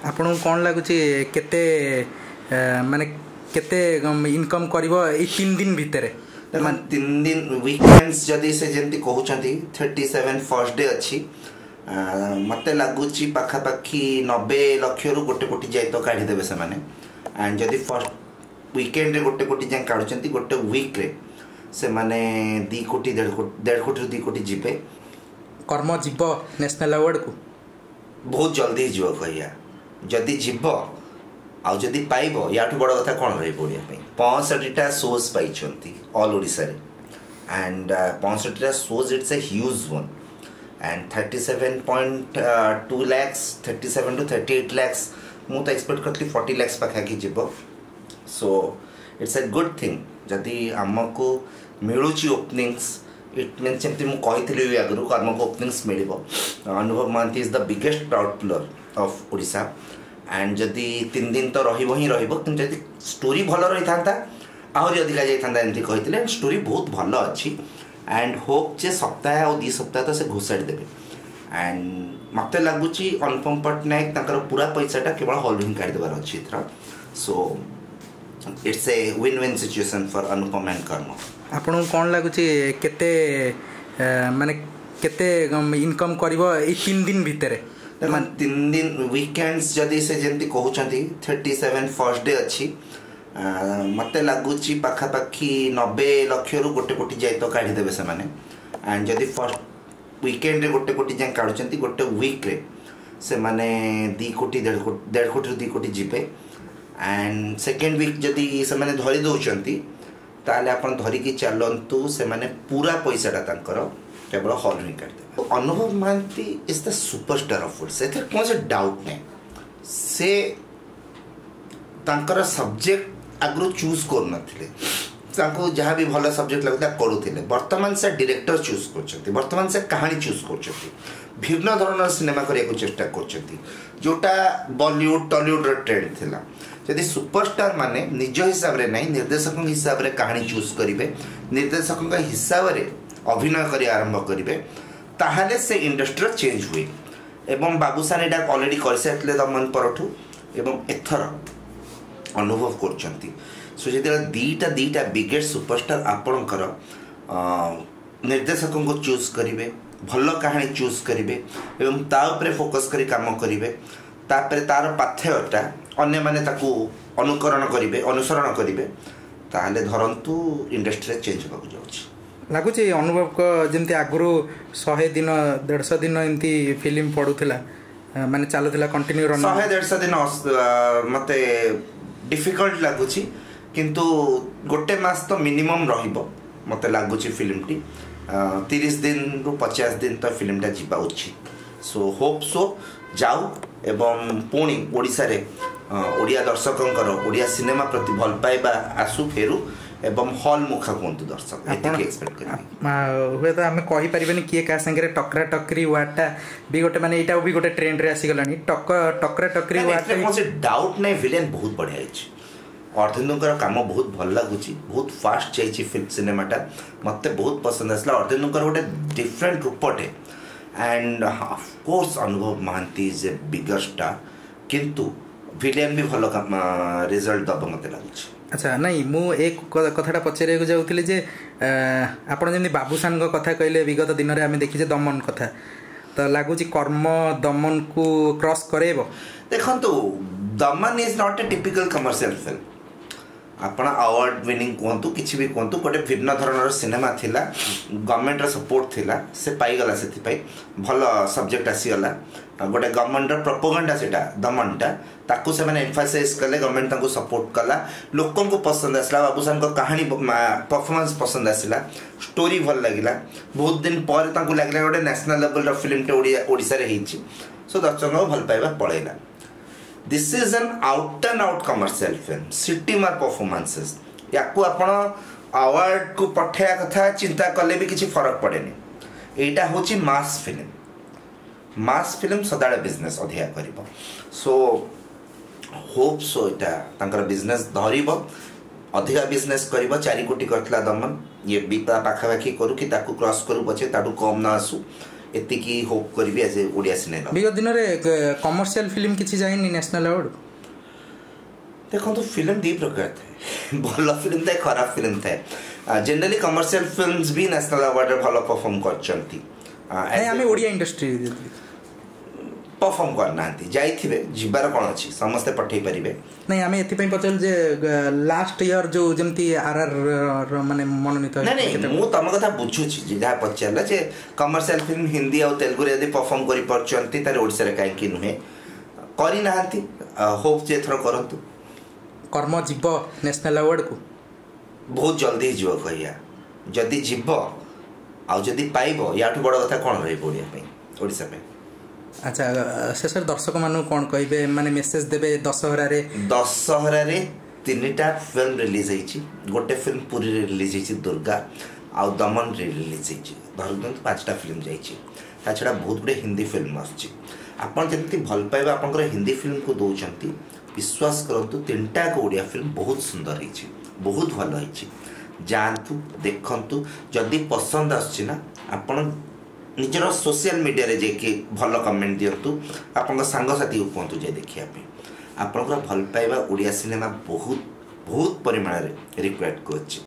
आपन कौन लगुच केते माने केते इनकम करिवो ए 3 दिन भितर 3 दिन वीकेंड्स जदि से जेंति कहउछंती 37 फर्स्ट डे अच्छी मते लगुच पाखापाखी 90 लाख रु गोटे कोटी जाए तो काढ़ी देबे से माने एंड जदि फर्स्ट वीकेंड रे गोटे कोटी जाए काढुछंती गोटे वीक रे से माने 2 कोटी 1.5 कोटी रु 2 कोटी जीवे कर्म जीव नेशनल अवार्ड को बहुत जल्दी जीव कहिया जदि जीव आउ जदि पाइबो याठू बड़ कथा कोन रही पड़िया पे 65टा शोज पाइछंती ऑल ओडिसा रे एंड 65टा shows it's a huge one and 37.2 lakhs 37 to 38 lakhs मु तो एक्सपेक्ट करथली 40 lakhs पाखा की जीव so it's a good thing जदि हमको मिलुची ओपनिंग्स इट मीन्स जमती मु कहितली आगरु कर्म को ओपनिंग्स मिलिबो Anubhav Mohanty is the biggest proud pillar of Odisha and जदि 3 दिन तो रहिबो ही रहिबो किंतु जदि स्टोरी भलो रही थांता आहुरी अधिका जाई थांता एंती कहितले स्टोरी बहुत भलो अछि एंड होप जे सप्ताह और 2 सप्ताह तो से घोषाड़ी देबे एंड मते लागुची अनुपम पटनायक ताकर पूरा पैसाटा केवल हॉलविंग काढ देबार अछि इथरा so it's a win win situation for Anupam and कर्म आपन कौन लगुच केते माने केते इनकम करिवो ए 3 दिन भितर 3 दिन वीकेंड्स जदि से जेंति कहउछंती 37 फर्स्ट डे अच्छी मते लागुची पाखापाखी 90 लाख रु गोटे कोटी जाए तो काढ़ी देबे से माने एंड जदि फर्स्ट वीकेंड रे गोटे कोटी जाए काढुछंती गोटे वीक रे से माने 2 कोटी 1.5 कोटी रु 2 कोटी जीवे एंड सेकेंड वीक जदि से माने धरि दउछंती ताले आपण धरि की चलंतु से माने पूरा पैसाटा तांकर केवल हॉल रे काढ देबे Anubhav Mohanty is the superstar of food से कौन से डाउट नहीं से तांकर सब्जेक्ट आगु चूज कर नथिले तांको जहाँ भी भल सब्जेक्ट लगता करूले वर्तमान से डायरेक्टर चूज कर वर्तमान से कहानी चूज कर भिन्न धरण सिनेमा करने चेष्टा कर जोटा बॉलीवुड टॉलीवुड ट्रेंड थिला जदि सुपरस्टार माने निज हिसाब रे नहीं निर्देशक हिसाब रे कहानी चूज करिवे निर्देशक हिसाब रे अभिनय करी आरंभ करिवे ताहाले से इंडस्ट्री चेंज हुए एवं बाबूसान एटा ऑलरेडी कर सारले दमन परठू एवं एथर अनुभव करछंती सो जदि दीटा बिगेस्ट सुपरस्टार आपणकर निर्देशक को चूज करिवे भल कहानी चूज करिवे एवं ता ऊपर फोकस करी काम करिवे तापर तार पाथ्यटा अन्य माने ताकू अनुकरण करिवे अनुसरण करिवे ताहाले धरंतु इंडस्ट्री चेंज होबा जाउछि लगुच अनुभव को जमती आगु 100 दिन 150 दिन एमती फिल्म पड़ूला माने चलुला कंटिन्यू 100-150 दिन मते डिफिकल्ट लगुच किंतु गोटे मास तो मिनिमम रहिबो मते लगुच फिल्म टी 30 दिन रु 50 दिन तो फिल्मटा जीवा उचित सो होप सो जाऊ एवं पुणी ओडिसा रे ओडिया दर्शकंकर ओडिया सिनेमा प्रति भल पाइबा आसु फेरु एवं हॉल मुखा कोंतु दर्शक एतिके एक्सपेक्ट करी हुए तो हमें कहि परिबेनी किए का संगे टकरा टकरी वाटा भी गोटे माने एटा भी गोटे ट्रेंड रे आसी गलानी टकरा टकरी वाटा कोसे डाउट नै विलेन बहुत बढ़िया अछि अर्धेंदुकर काम बहुत भल लागुची बहुत फास्ट चाहिए फिल्म सिनेमाटा मते बहुत पसंद आसला अर्धेंदुकर गोटे डिफरेंट रूपटे and of course Anubhav Mohanty is a bigger star किंतु विलेन भी भल रिजल्ट दब मते लागुची अच्छा नहीं मु एक कथाटा पचारे जाऊँगी जे आपड़ जमी बाबूसान कथा कहले विगत दिन में आम देखीचे दमन कथा तो लगुच कर्म दमन को क्रॉस करेब देखो Daman is not a typical commercial film आपण अवार्ड विनिंग कहतु किसी भी कहतु गोटे भिन्न धरण सिनेमा थिला गवर्नमेंट सपोर्ट थिला से पाईगला से भल सब्जेक्ट आसीगला गोटे गवर्नमेंट प्रोपोगंडा सेटा दमनटा ताकू से मैंने एम्फासाइज कले गवर्नमेंट ताकू सपोर्ट कला लोकों को पसंद आसला बाबूसान को कहानी परफॉर्मेंस पसंद आसला स्टोरी भल लगिला बहुत दिन पर ताकू लागला गोटे नेशनल लेवल रो फिल्म टे ओडिसा रे हिची सो दर्शक को भल पाइबा पळेला this is an out and out commercial film सिटी मार परफॉर्मेंसेस याकू आपण अवार्ड को पठाया कथा चिंता कले भी किसी फरक पड़ेनी एटा होची मास फिल्म सदाळे बिजनेस अधिया करिवो सो होप सो एटा तांकर बिजनेस धरिवो अधिका बिजनेस करिवो 4 कोटी करथला दमन ये बीता पाखापाखी करू कि ताकू क्रॉस करू पछे ताडू कम ना आसू एतिकी होप करी एज ए ओडिया सिनेमा। विगत दिन में कमर्शियल फिल्म किसी जाइनी नेशनल अवार्ड? देखो तो फिल्म दी प्रकार थे, भल फिल्म था खराब फिल्म था। जनरली कमर्शियल फिल्म्स भी नेशनल अवार्ड भल परफॉर्म करचंती। आमे ओडिया इंडस्ट्री परफॉर्म करना जाइथिबे जिबार कोन अछि समस्त पठै परिबे नहीं आमे एथि पई पचल जे लास्ट ईयर जो जेमती आरआर माने मनोनीत नहीं मु तम कथा बुझु छी जे जा पचला जे कमर्शियल फिल्म हिंदी और तेलुगु रे यदि परफॉर्म करि परचंती तारे ओडिसा रे काहे कि नुहे करि नाहंती। होप जे थरो करंतु कर्म जीव नेशनल अवार्ड को बहुत जल्दी जीव कहिया जदि जीव आ जदि पाइबो याठू बड़ कथा कोन रही ओडिया पे ओडिसा पे। अच्छा शेष दर्शक मानू कौन कहे माने मेसेज देबे दशहरा रे तीनटा फिल्म रिलीज होईची गोटे फिल्म पूरी रिलीज होईची दुर्गा आ दमन रिलीज होईची धरदंत पांचटा फिल्म जाईची ता छडा बहुत गुडे हिंदी फिल्म आछी। आपण जति भल पाइबा आपनकर हिंदी फिल्म को दोचंती विश्वास करंतु तीनटा को ओडिया फिल्म बहुत सुंदर होईची बहुत भल होईची जानतु देखंतु जदि पसंद आछी ना आपण निजर सोशल मीडिया रे जे कि भल कमेंट दियंतु आपन सांगसाथी को कहतु जे देखिया पे आपन भल पाइबा ओडिया सिनेमा बहुत बहुत परिमाण रे रिक्वेस्ट करछि।